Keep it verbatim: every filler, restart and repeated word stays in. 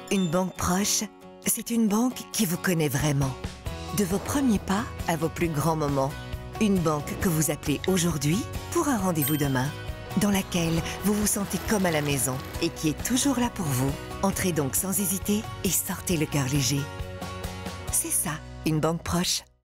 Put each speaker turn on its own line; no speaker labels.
Une banque proche, c'est une banque qui vous connaît vraiment. De vos premiers pas à vos plus grands moments. Une banque que vous appelez aujourd'hui pour un rendez-vous demain, dans laquelle vous vous sentez comme à la maison et qui est toujours là pour vous. Entrez donc sans hésiter et sortez le cœur léger. C'est ça, une banque proche.